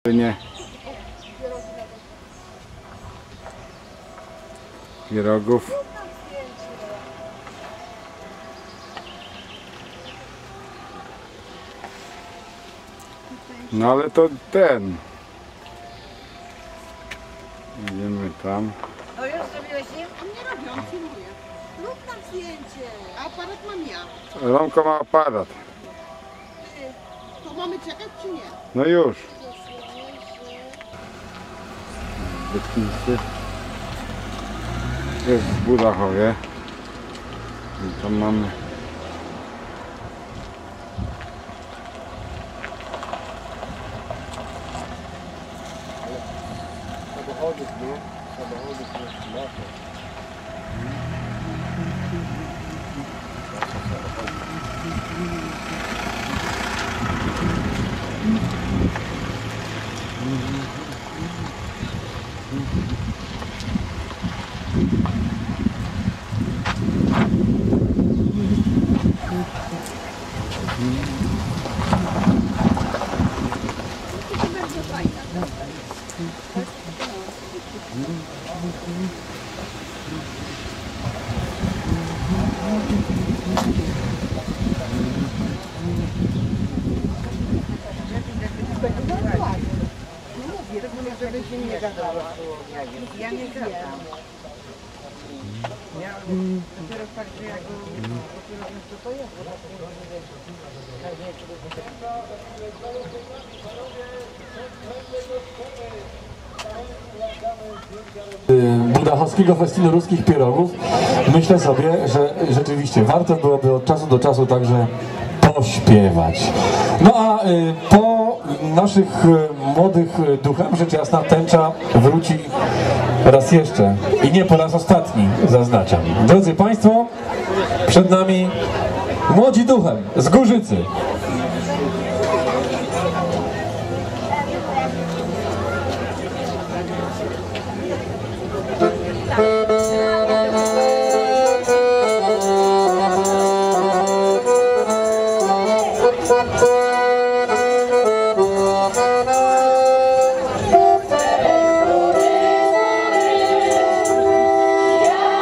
Nie. Pierogów. No ale to ten. Idziemy tam. No już zrobiłeś nim? Nie robią, filmuję. Rób nam zdjęcie. Aparat mam ja. Romko ma aparat. To mamy czekać czy nie? No już. Bytnicy. Jest w Budachowie. I tam mamy. Samochodów, nie? Samochodów jest na to. Żeby się nie gadała. Ja nie gadam. Ja dopiero fakt, że ja go dopiero wiem co to jest, bo tak nie wiem. Budachowskiego Festynu Ruskich Pierogów, myślę sobie, że rzeczywiście warto byłoby od czasu do czasu także pośpiewać. No a po naszych młodych duchem, rzecz jasna, tęcza wróci raz jeszcze i nie po raz ostatni, zaznaczam. Drodzy Państwo, przed nami młodzi duchem z Górzycy.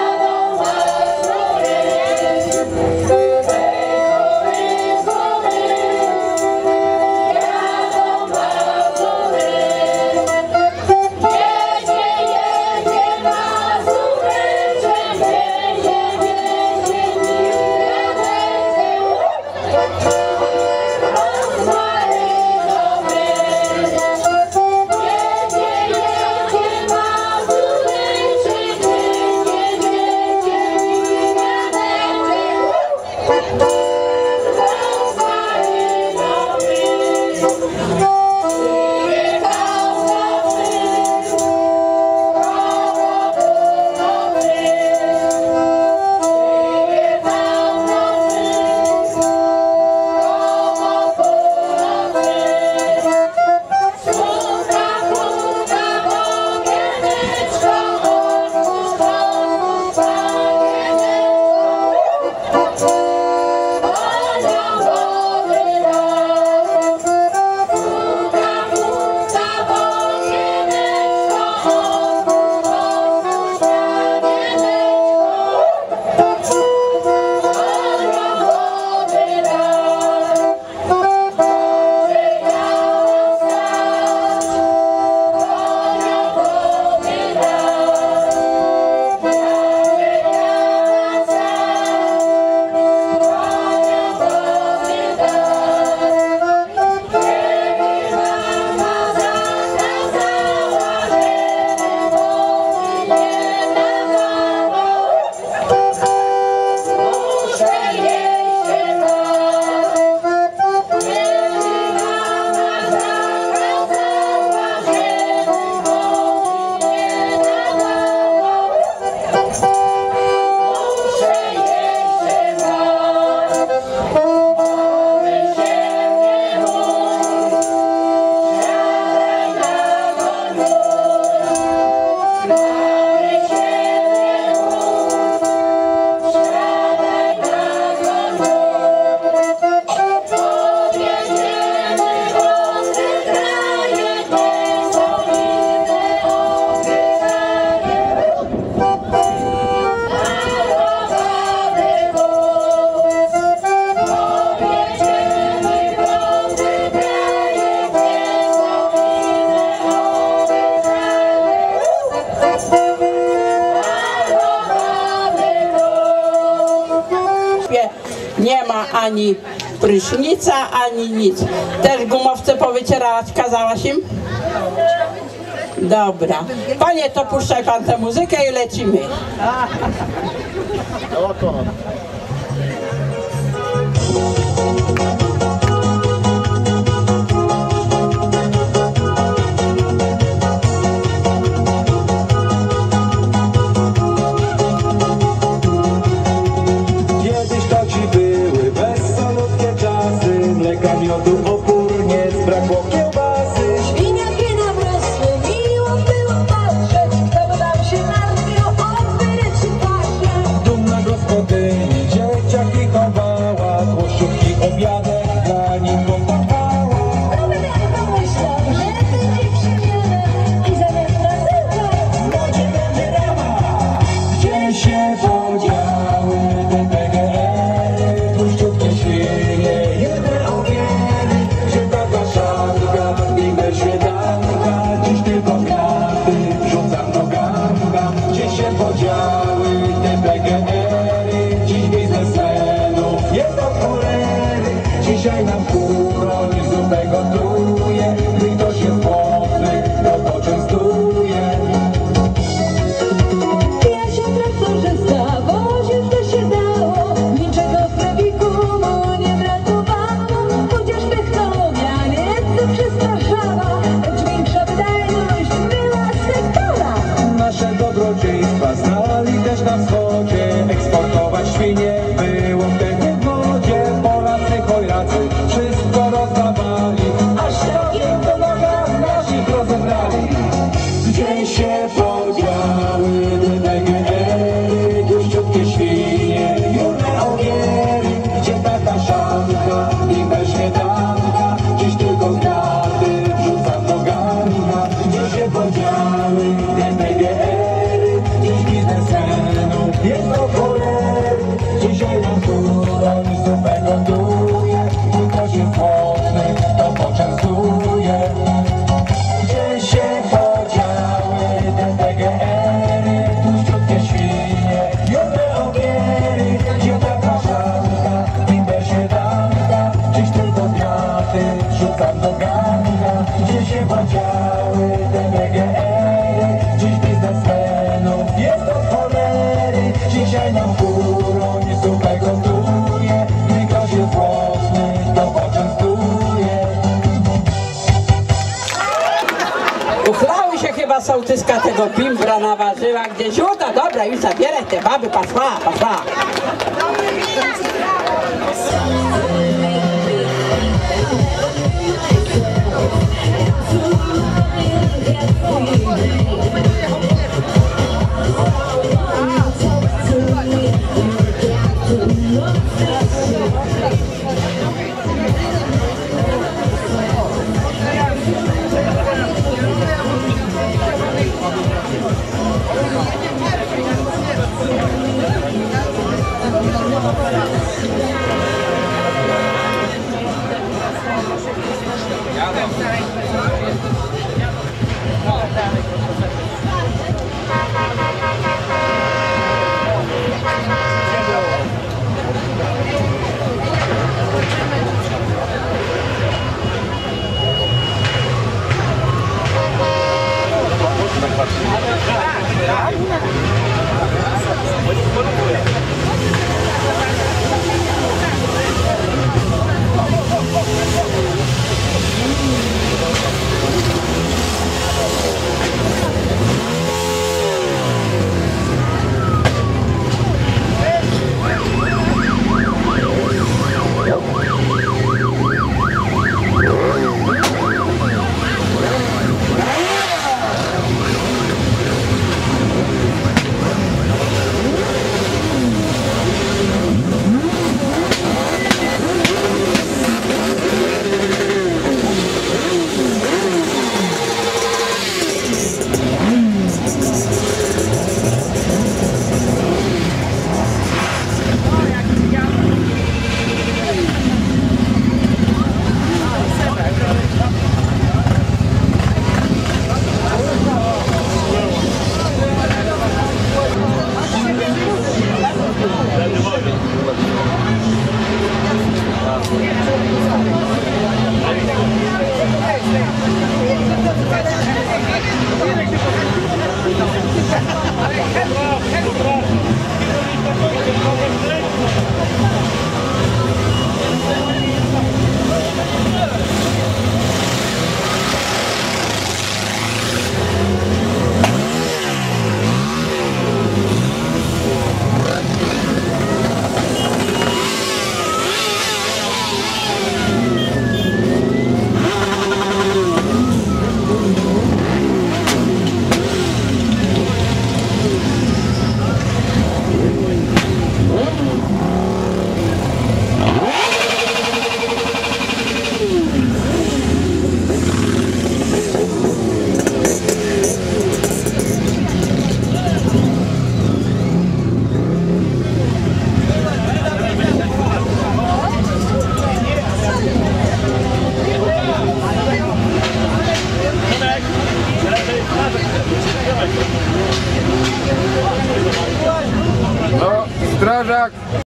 Thank you. ani prysznica, ani nic. Też gumowce powycierałaś, kazałaś im? Dobra. Panie, to puszczaj pan tę muzykę i lecimy. Kiedyś to ci były bezsolutkie czasy, mleka, miodu, opór, nie zbrakło kiełbasy. Świniaki nam rosły, miło było patrzeć, kto by nam się martwił o wyryczy pasze. Dumna gospodyni dzieciaki chowała, tłościówki, obiadek dla nich gotowała. Robię pomyślał, że będzie przemiana i zamiast nazywać Wodzie będzie rama, gdzie się podziały te PGR-y, tłuściutkie świnie, jedne ogieny, gdzie ta kaszanka i bez śmietanka, dziś tylko kwiaty wrzucam do garnka, gdzie się podziały te PGR-y, dziś biznesmenów jest od cholery, dzisiaj nam kuroń zupę gotuje, gdy ktoś jest głodny, to poczęstuje. ja się traktorze zawoził, co się dało, niczego w prawiku mu nie brakowało, chociaż technologia nieco przestraszała, lecz większa wydajność była sektora. Nasze dobrodziejstwa znali też na wschodzie, eksportować świnie było wtedy w modzie. Polacy, chojracy, wszystko rozdawali, aż stokiem do noga naszych rozebrali. Gdzie się podziały te PGR-y, tłuściutkie świnie, jurne ogiery, gdzie ta kaszanka i bez śmietanka, dziś tylko kwiaty wrzucam do garnka. Gdzie się podziały te PGR-y, dziś biznesmenów jest do cholery, dzisiaj nam kuroń zupę gotuje, gdy ktoś jest głodny, to poczęstuje. Gdzie się podziały te PGR-y, tłuściutkie świnie, jurne ogiery, gdzie ta kaszanka i bez śmietanka, dziś tylko kwiaty wrzucam do garnka. Gdzie się podziały te PGR-y, dziś biznesmenów jest od cholery, dzisiaj nam kuroń zupę gotuje, gdy ktoś jest głodny, to poczęstuje. Uchlały się chyba sołtyska tego pimbra naważyła gdzieś. No dobra, już zabieraj te baby, paszła. No, strażak